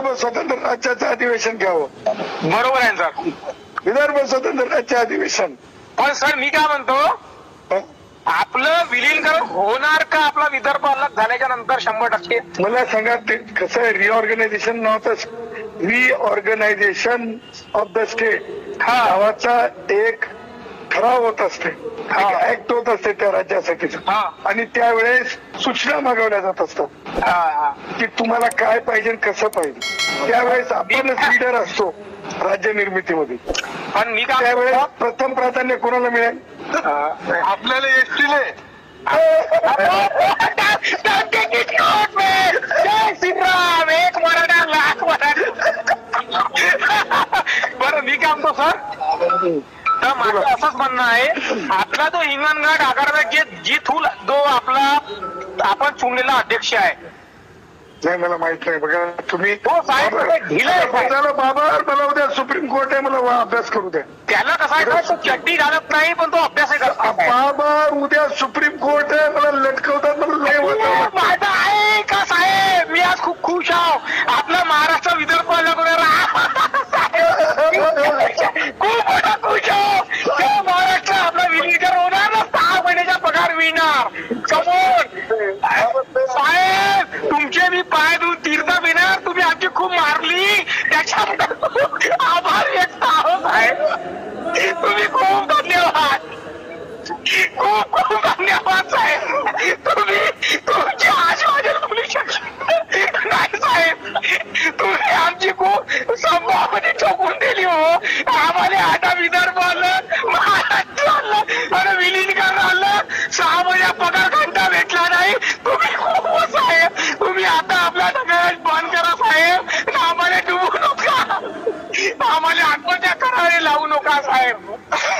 स्वतंत्र राज्याचं अधिवेशन घ्यावं. बरोबर आहे सर. विदर्भ स्वतंत्र राज्य अधिवेशन. पण सर मी काय म्हणतो, आपलं विलीनीकरण होणार का आपला विदर्भ अलग झाल्याच्या नंतर 100%? मला सांगा ते कसं आहे, रिऑर्गनायझेशन नव्हतं, रिऑर्गनायझेशन ऑफ द स्टेट नावाचा एक ठराव होत असते, ऍक्ट होत असते त्या राज्यासाठी, आणि त्यावेळेस सूचना मागवल्या जात असतात की तुम्हाला काय पाहिजे कसं पाहिजे. त्यावेळेस आपणच लीडर असतो राज्य निर्मितीमध्ये. पण मी त्यावेळेस प्रथम प्राधान्य कोणाला मिळेल? आपल्याला एसटीले. श्रीराम एक मराठा लाख मराठा. बरं मी काय म्हणतो सर, तर माझं असंच म्हणणं आहे, आपला जो हिंगणघाट आगारचा जी थूल जो आपला आपण चुनलेला अध्यक्ष आहे, नाही मला माहित नाही. बघा तुम्ही बाबा मला उद्या सुप्रीम कोर्ट आहे, मला अभ्यास करू द्या. त्याला कसं आहे, तो चड्डी घालत नाही पण तो अभ्यासही करतो. बाबा उद्या सुप्रीम कोर्ट आहे, मला लटकवतात, मला माझा आहे का साहेब, मी आज खूप खुश आहो. आपला महाराष्ट्र विदर्भ खूप मोठा खुश आहो. महाराष्ट्र आपला विलीनीकरण होणार ना, 6 महिन्याचा पगार मिळणार. समोर साहेब तुमचे मी पाय धुवून तीर्थ मिळणार. तुम्ही आमची खूप मारली, त्याच्याबद्दल आभार व्यक्त आहोत साहेब. तुम्ही खूप धन्यवाद, खूप खूप धन्यवाद साहेब. तुम्ही तुमची आशीर्वाद बोलू शकता नाही साहेब. तुम्ही आमची खूप संभावना ठोकून दिली हो. आम्हाला आता विदर्भ आलं, महाराष्ट्र आलं आणि विलीनीकरण आलं. 6 महिन्या पगार घंटा भेटला नाही. तुम्ही खूप साहेब, तुम्ही आता आपल्या सगळ्यात बंद करा साहेब. आम्हाला डुबू नका, आम्हाला आत्महत्या करायला लावू नका साहेब.